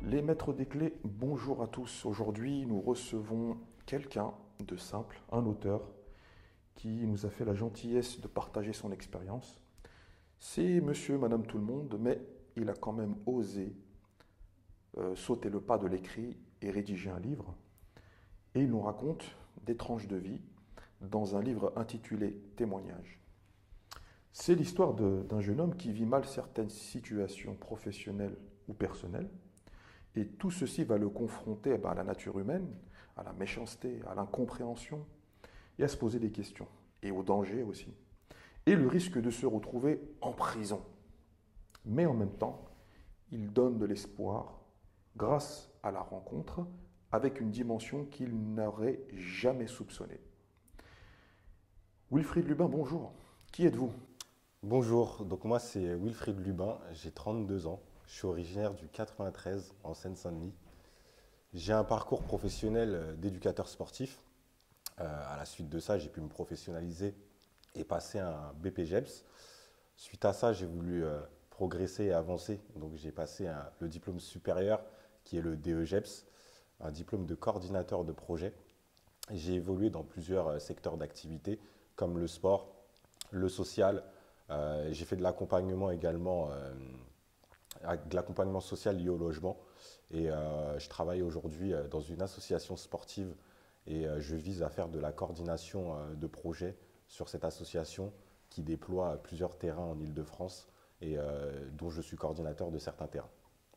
Les maîtres des clés, bonjour à tous. Aujourd'hui, nous recevons quelqu'un de simple, un auteur, qui nous a fait la gentillesse de partager son expérience. C'est monsieur, madame tout le monde, mais il a quand même osé sauter le pas de l'écrit et rédiger un livre. Et il nous raconte des tranches de vie dans un livre intitulé Témoignages. C'est l'histoire d'un jeune homme qui vit mal certaines situations professionnelles ou personnelles. Et tout ceci va le confronter à la nature humaine, à la méchanceté, à l'incompréhension, et à se poser des questions, et au danger aussi. Et le risque de se retrouver en prison. Mais en même temps, il donne de l'espoir grâce à la rencontre avec une dimension qu'il n'aurait jamais soupçonnée. Wilfried Lubin, bonjour. Qui êtes-vous? Bonjour, donc moi c'est Wilfried Lubin, j'ai 32 ans, je suis originaire du 93 en Seine-Saint-Denis. J'ai un parcours professionnel d'éducateur sportif. À la suite de ça, j'ai pu me professionnaliser et passer un BPGEPS. Suite à ça, j'ai voulu progresser et avancer, donc j'ai passé le diplôme supérieur qui est le DEGEPS, un diplôme de coordinateur de projet. J'ai évolué dans plusieurs secteurs d'activité comme le sport, le social. J'ai fait de l'accompagnement également, de l'accompagnement social lié au logement. Et je travaille aujourd'hui dans une association sportive et je vise à faire de la coordination de projets sur cette association qui déploie plusieurs terrains en Île-de-France et dont je suis coordinateur de certains terrains.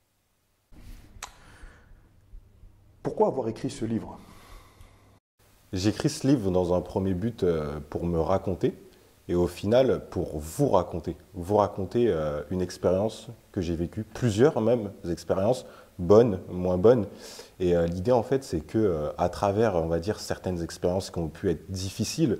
Pourquoi avoir écrit ce livre? J'écris ce livre dans un premier but pour me raconter. Et au final, pour vous raconter une expérience que j'ai vécue, plusieurs même expériences, bonnes, moins bonnes. Et l'idée, en fait, c'est que à travers, on va dire, certaines expériences qui ont pu être difficiles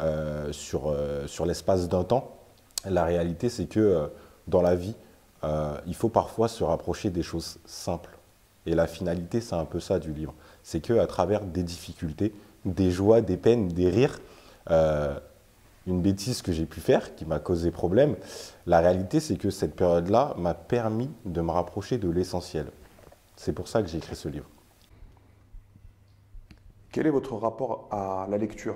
sur l'espace d'un temps, la réalité, c'est que dans la vie, il faut parfois se rapprocher des choses simples. Et la finalité, c'est un peu ça du livre. C'est qu'à travers des difficultés, des joies, des peines, des rires, une bêtise que j'ai pu faire, qui m'a causé problème, la réalité, c'est que cette période-là m'a permis de me rapprocher de l'essentiel. C'est pour ça que j'ai écrit ce livre. Quel est votre rapport à la lecture?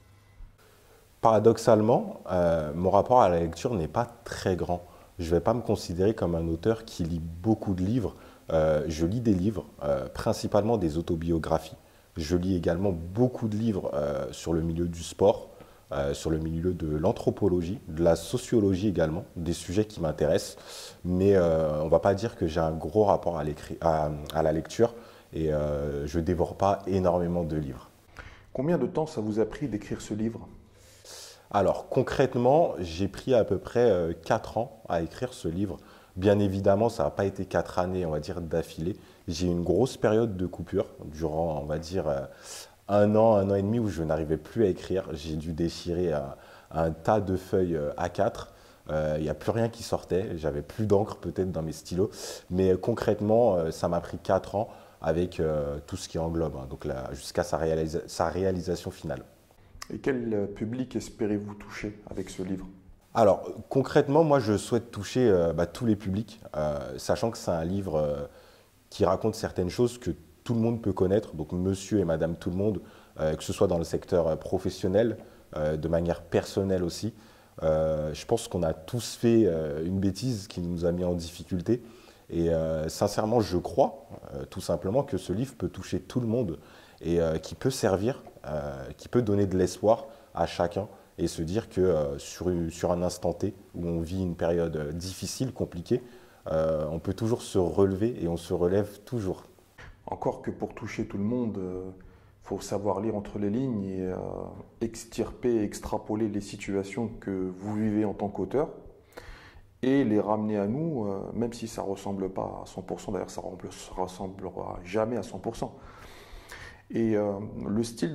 Paradoxalement, mon rapport à la lecture n'est pas très grand. Je ne vais pas me considérer comme un auteur qui lit beaucoup de livres. Je lis des livres, principalement des autobiographies. Je lis également beaucoup de livres sur le milieu du sport, sur le milieu de l'anthropologie, de la sociologie également, des sujets qui m'intéressent. Mais on ne va pas dire que j'ai un gros rapport à la lecture et je ne dévore pas énormément de livres. Combien de temps ça vous a pris d'écrire ce livre? Alors concrètement, j'ai pris à peu près 4 ans à écrire ce livre. Bien évidemment, ça n'a pas été 4 années, on va dire, d'affilée. J'ai eu une grosse période de coupure durant, on va dire, un an et demi où je n'arrivais plus à écrire. J'ai dû déchirer un tas de feuilles A4. Il n'y a plus rien qui sortait. J'avais plus d'encre peut-être dans mes stylos. Mais concrètement, ça m'a pris 4 ans avec tout ce qui englobe, hein, donc jusqu'à sa réalisation finale. Et quel public espérez-vous toucher avec ce livre? Alors concrètement, moi je souhaite toucher tous les publics, sachant que c'est un livre qui raconte certaines choses que tout le monde peut connaître, donc monsieur et madame tout le monde, que ce soit dans le secteur professionnel, de manière personnelle aussi. Je pense qu'on a tous fait une bêtise qui nous a mis en difficulté. Et sincèrement, je crois tout simplement que ce livre peut toucher tout le monde et qui peut servir, qui peut donner de l'espoir à chacun et se dire que sur un instant T où on vit une période difficile, compliquée, on peut toujours se relever et on se relève toujours. Encore que pour toucher tout le monde, faut savoir lire entre les lignes et extirper, extrapoler les situations que vous vivez en tant qu'auteur et les ramener à nous, même si ça ne ressemble pas à 100%, d'ailleurs ça ne ressemblera jamais à 100%. Et le style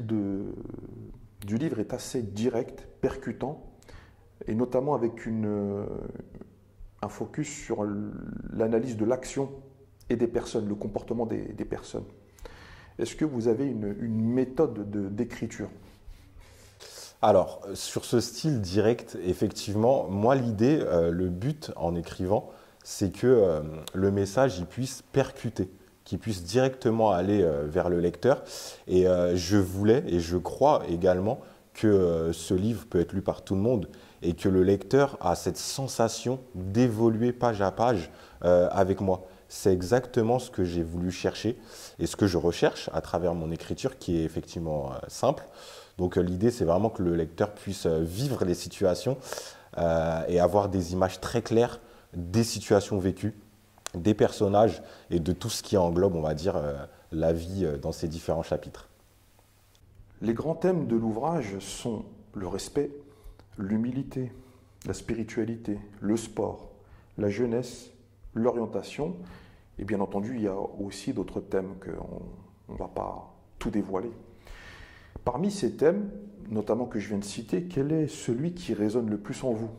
du livre est assez direct, percutant, et notamment avec un focus sur l'analyse de l'action et des personnes, le comportement des personnes. Est-ce que vous avez une méthode d'écriture? Alors, sur ce style direct, effectivement, moi l'idée, le but en écrivant, c'est que le message il puisse percuter, qui puisse directement aller vers le lecteur. Et je voulais et je crois également que ce livre peut être lu par tout le monde et que le lecteur a cette sensation d'évoluer page à page avec moi. C'est exactement ce que j'ai voulu chercher et ce que je recherche à travers mon écriture qui est effectivement simple. Donc l'idée, c'est vraiment que le lecteur puisse vivre les situations et avoir des images très claires des situations vécues, des personnages et de tout ce qui englobe, on va dire, la vie dans ces différents chapitres. Les grands thèmes de l'ouvrage sont le respect, l'humilité, la spiritualité, le sport, la jeunesse, l'orientation, et bien entendu, il y a aussi d'autres thèmes qu'on ne va pas tout dévoiler. Parmi ces thèmes, notamment que je viens de citer, quel est celui qui résonne le plus en vous?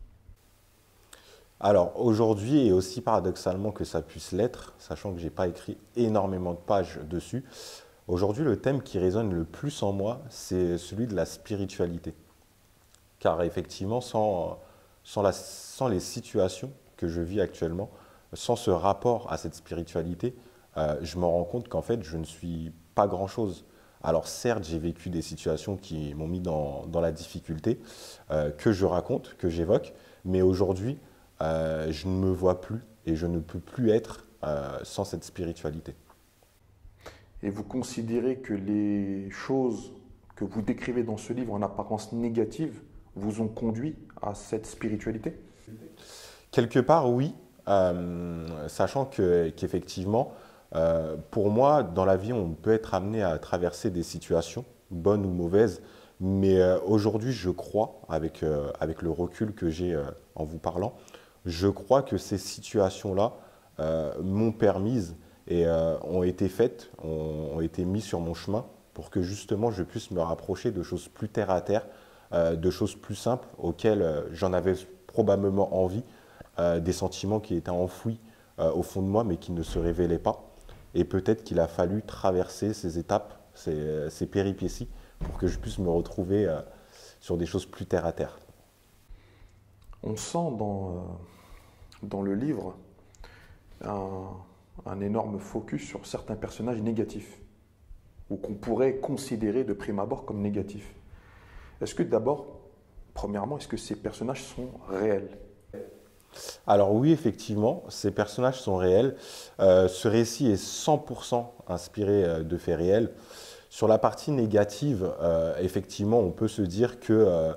Alors aujourd'hui, et aussi paradoxalement que ça puisse l'être, sachant que je n'ai pas écrit énormément de pages dessus, aujourd'hui le thème qui résonne le plus en moi, c'est celui de la spiritualité. Car effectivement, sans les situations que je vis actuellement, sans ce rapport à cette spiritualité, je me rends compte qu'en fait, je ne suis pas grand-chose. Alors certes, j'ai vécu des situations qui m'ont mis dans la difficulté, que je raconte, que j'évoque, mais aujourd'hui, je ne me vois plus et je ne peux plus être sans cette spiritualité. Et vous considérez que les choses que vous décrivez dans ce livre en apparence négative vous ont conduit à cette spiritualité? Quelque part, oui, sachant qu'effectivement, pour moi, dans la vie, on peut être amené à traverser des situations, bonnes ou mauvaises, mais aujourd'hui, je crois, avec le recul que j'ai en vous parlant, je crois que ces situations-là m'ont permise et ont été faites, ont été mises sur mon chemin pour que justement je puisse me rapprocher de choses plus terre à terre, de choses plus simples auxquelles j'en avais probablement envie, des sentiments qui étaient enfouis au fond de moi mais qui ne se révélaient pas. Et peut-être qu'il a fallu traverser ces étapes, ces péripéties pour que je puisse me retrouver sur des choses plus terre à terre. On sent dans le livre un énorme focus sur certains personnages négatifs, ou qu'on pourrait considérer de prime abord comme négatifs. Est-ce que d'abord, premièrement, est-ce que ces personnages sont réels? Alors oui, effectivement, ces personnages sont réels. Ce récit est 100% inspiré de faits réels. Sur la partie négative, effectivement, on peut se dire que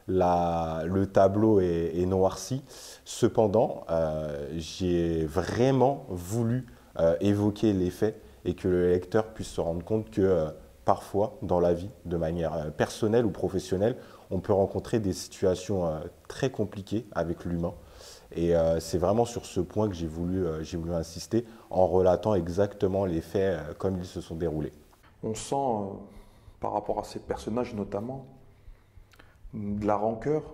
le tableau est noirci. Cependant, j'ai vraiment voulu évoquer les faits et que le lecteur puisse se rendre compte que parfois, dans la vie, de manière personnelle ou professionnelle, on peut rencontrer des situations très compliquées avec l'humain. Et c'est vraiment sur ce point que j'ai voulu insister en relatant exactement les faits comme ils se sont déroulés. On sent, par rapport à ces personnages notamment, de la rancœur,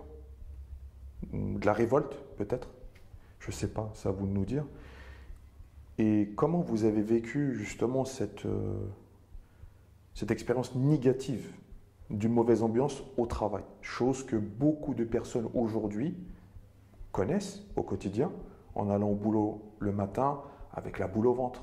de la révolte peut-être, je ne sais pas, c'est à vous de nous dire. Et comment vous avez vécu justement cette expérience négative d'une mauvaise ambiance au travail, chose que beaucoup de personnes aujourd'hui connaissent au quotidien, en allant au boulot le matin avec la boule au ventre,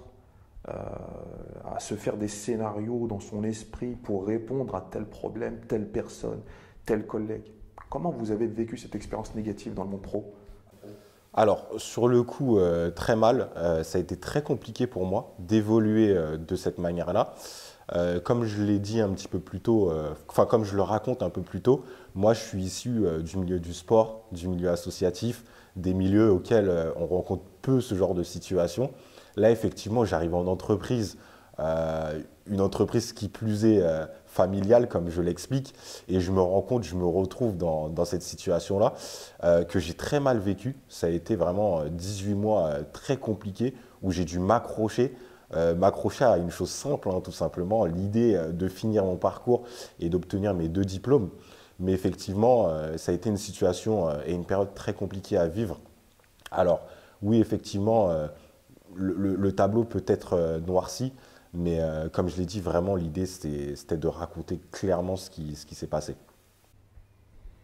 à se faire des scénarios dans son esprit pour répondre à tel problème, telle personne, tel collègue. Comment vous avez vécu cette expérience négative dans le monde pro? Alors, sur le coup, très mal. Ça a été très compliqué pour moi d'évoluer de cette manière-là. Comme je l'ai dit un petit peu plus tôt, comme je le raconte un peu plus tôt, moi je suis issu du milieu du sport, du milieu associatif, des milieux auxquels on rencontre peu ce genre de situation. Là, effectivement, j'arrive en entreprise, une entreprise qui plus est familiale, comme je l'explique, et je me rends compte, je me retrouve dans cette situation-là que j'ai très mal vécu. Ça a été vraiment 18 mois très compliqués où j'ai dû m'accrocher à une chose simple, hein, tout simplement, l'idée de finir mon parcours et d'obtenir mes 2 diplômes. Mais effectivement, ça a été une situation et une période très compliquée à vivre. Alors, oui, effectivement, le tableau peut être noirci, mais comme je l'ai dit, vraiment, l'idée, c'était de raconter clairement ce qui s'est passé.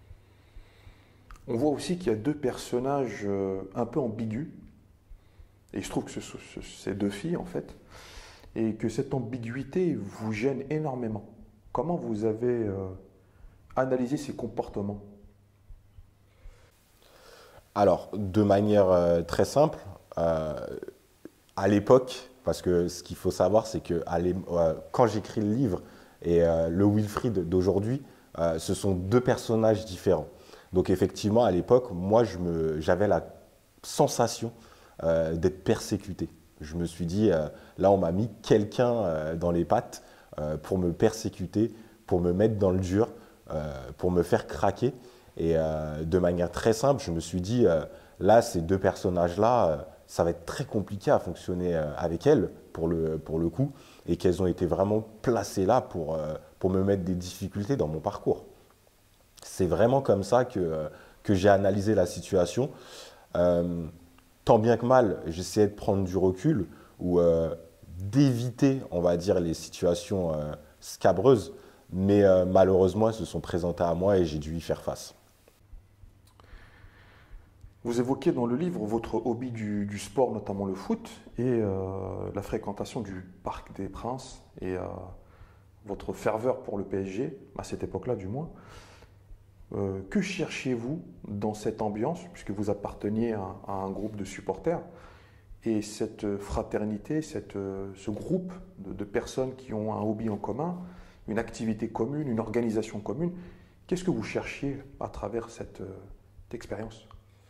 On voit aussi qu'il y a deux personnages un peu ambigus. Et il se trouve que ces deux filles, en fait, et que cette ambiguïté vous gêne énormément. Comment vous avez analysé ces comportements? Alors, de manière très simple, à l'époque, parce que ce qu'il faut savoir, c'est que quand j'écris le livre et le Wilfried d'aujourd'hui, ce sont deux personnages différents. Donc effectivement, à l'époque, moi, j'avais la sensation d'être persécuté. Je me suis dit, là, on m'a mis quelqu'un dans les pattes pour me persécuter, pour me mettre dans le dur, pour me faire craquer. Et de manière très simple, je me suis dit, là, ces deux personnages-là, ça va être très compliqué à fonctionner avec elles pour le coup, et qu'elles ont été vraiment placées là pour me mettre des difficultés dans mon parcours. C'est vraiment comme ça que j'ai analysé la situation. Tant bien que mal, j'essayais de prendre du recul ou d'éviter, on va dire, les situations scabreuses, mais malheureusement, elles se sont présentées à moi et j'ai dû y faire face. Vous évoquez dans le livre votre hobby du sport, notamment le foot, et la fréquentation du Parc des Princes, et votre ferveur pour le PSG, à cette époque-là du moins. Que cherchiez-vous dans cette ambiance, puisque vous apparteniez à un groupe de supporters, et cette fraternité, ce groupe de personnes qui ont un hobby en commun, une activité commune, une organisation commune, qu'est-ce que vous cherchiez à travers cette expérience?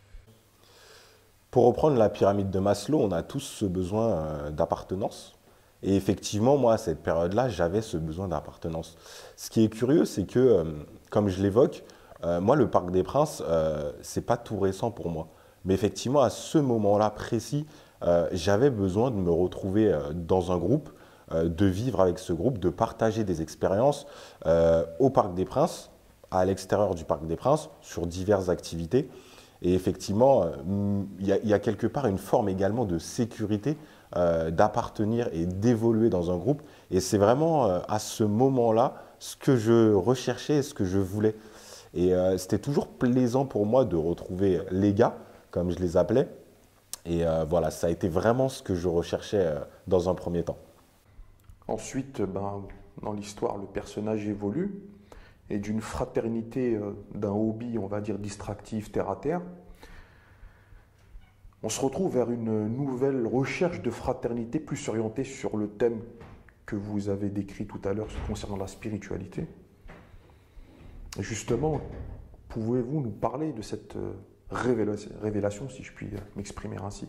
Pour reprendre la pyramide de Maslow, on a tous ce besoin d'appartenance. Et effectivement, moi, à cette période-là, j'avais ce besoin d'appartenance. Ce qui est curieux, c'est que, comme je l'évoque, moi, le Parc des Princes, c'est pas tout récent pour moi. Mais effectivement, à ce moment-là précis, j'avais besoin de me retrouver dans un groupe, de vivre avec ce groupe, de partager des expériences au Parc des Princes, à l'extérieur du Parc des Princes, sur diverses activités. Et effectivement, il y a quelque part une forme également de sécurité, d'appartenir et d'évoluer dans un groupe. Et c'est vraiment à ce moment-là ce que je recherchais, ce que je voulais. Et c'était toujours plaisant pour moi de retrouver les gars, comme je les appelais. Et voilà, ça a été vraiment ce que je recherchais dans un premier temps. Ensuite, dans l'histoire, le personnage évolue, et d'une fraternité, d'un hobby, on va dire, distractif, terre à terre, on se retrouve vers une nouvelle recherche de fraternité plus orientée sur le thème que vous avez décrit tout à l'heure concernant la spiritualité. Et justement, pouvez-vous nous parler de cette révélation, si je puis m'exprimer ainsi?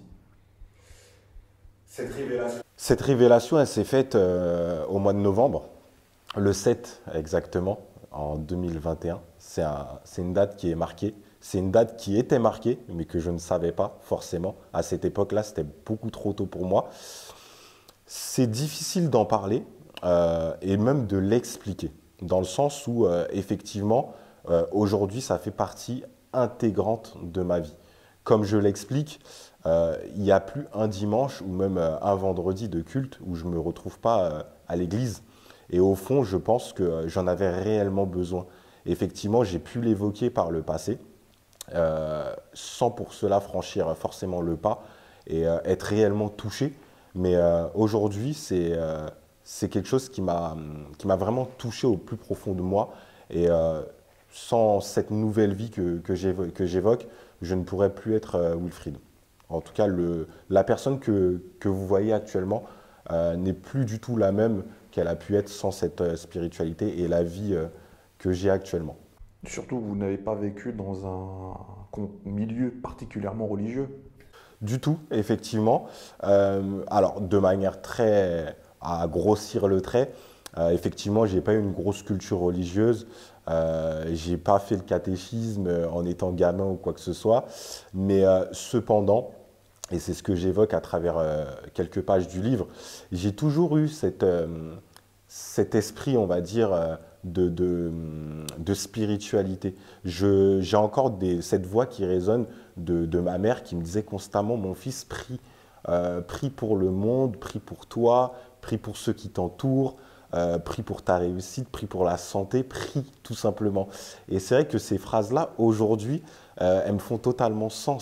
Cette révélation, elle s'est faite au mois de novembre, le 7 exactement, en 2021. C'est une date qui est marquée. C'est une date qui était marquée, mais que je ne savais pas forcément. À cette époque-là, c'était beaucoup trop tôt pour moi. C'est difficile d'en parler et même de l'expliquer, dans le sens où, effectivement, aujourd'hui, ça fait partie intégrante de ma vie. Comme je l'explique, il n'y a plus un dimanche ou même un vendredi de culte où je ne me retrouve pas à l'église. Et au fond, je pense que j'en avais réellement besoin. Effectivement, j'ai pu l'évoquer par le passé, sans pour cela franchir forcément le pas et être réellement touché. Mais aujourd'hui, c'est quelque chose qui m'a vraiment touché au plus profond de moi. Et sans cette nouvelle vie que j'évoque, je ne pourrais plus être Wilfried. En tout cas, la personne que vous voyez actuellement n'est plus du tout la même qu'elle a pu être sans cette spiritualité et la vie que j'ai actuellement. Surtout, vous n'avez pas vécu dans un milieu particulièrement religieux. Du tout, effectivement. Alors, de manière très à grossir le trait, effectivement, je n'ai pas eu une grosse culture religieuse. Je n'ai pas fait le catéchisme en étant gamin ou quoi que ce soit. Mais cependant, et c'est ce que j'évoque à travers quelques pages du livre, j'ai toujours eu cet esprit, on va dire, de spiritualité. J'ai encore cette voix qui résonne de ma mère qui me disait constamment, mon fils, prie pour le monde, prie pour toi, prie pour ceux qui t'entourent, prie pour ta réussite, prie pour la santé, prie tout simplement. Et c'est vrai que ces phrases-là, aujourd'hui, elles me font totalement sens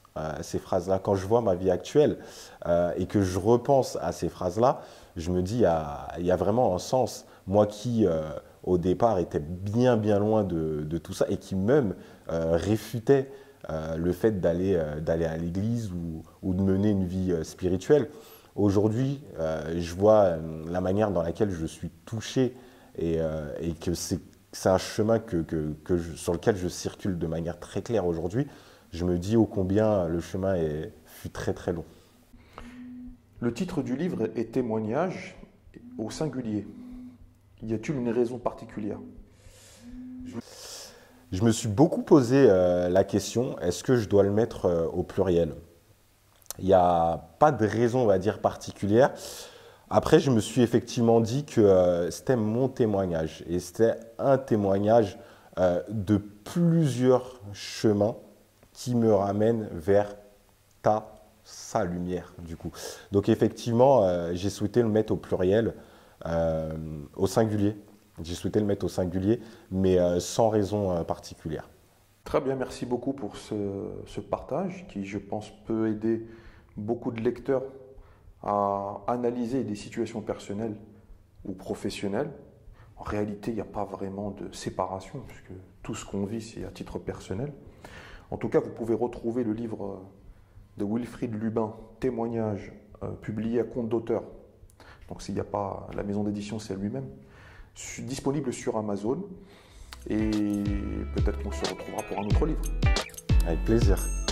ces phrases-là. Quand je vois ma vie actuelle et que je repense à ces phrases-là, je me dis, il y a vraiment un sens. Moi qui, au départ, était bien, bien loin de tout ça et qui même réfutait le fait d'aller à l'église ou de mener une vie spirituelle. Aujourd'hui, je vois la manière dans laquelle je suis touché et que c'est un chemin sur lequel je circule de manière très claire aujourd'hui. Je me dis ô combien le chemin fut très très long. Le titre du livre est Témoignage au singulier. Y a-t-il une raison particulière? Je me suis beaucoup posé la question, est-ce que je dois le mettre au pluriel? Il n'y a pas de raison, on va dire, particulière. Après, je me suis effectivement dit que c'était mon témoignage. Et c'était un témoignage de plusieurs chemins qui me ramènent vers sa lumière, du coup. Donc, effectivement, j'ai souhaité le mettre au pluriel, au singulier. J'ai souhaité le mettre au singulier, mais sans raison particulière. Très bien, merci beaucoup pour ce partage qui, je pense, peut aider beaucoup de lecteurs à analyser des situations personnelles ou professionnelles. En réalité, il n'y a pas vraiment de séparation, puisque tout ce qu'on vit, c'est à titre personnel. En tout cas, vous pouvez retrouver le livre de Wilfrid Lubin, Témoignage, publié à compte d'auteur. Donc s'il n'y a pas la maison d'édition, c'est lui-même. Disponible sur Amazon. Et peut-être qu'on se retrouvera pour un autre livre. Avec plaisir.